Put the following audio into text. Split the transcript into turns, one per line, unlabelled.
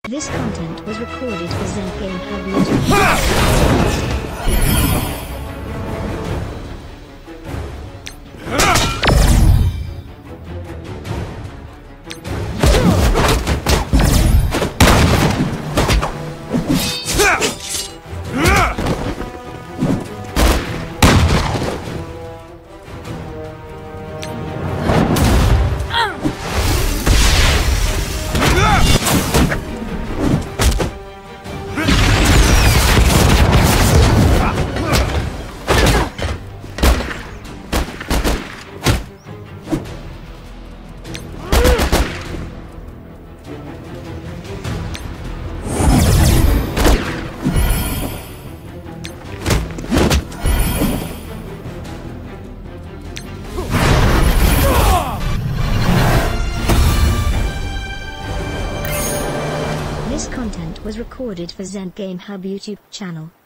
This content was recorded for Zen Game Hub YouTube. This content was recorded for Zen Game Hub YouTube channel.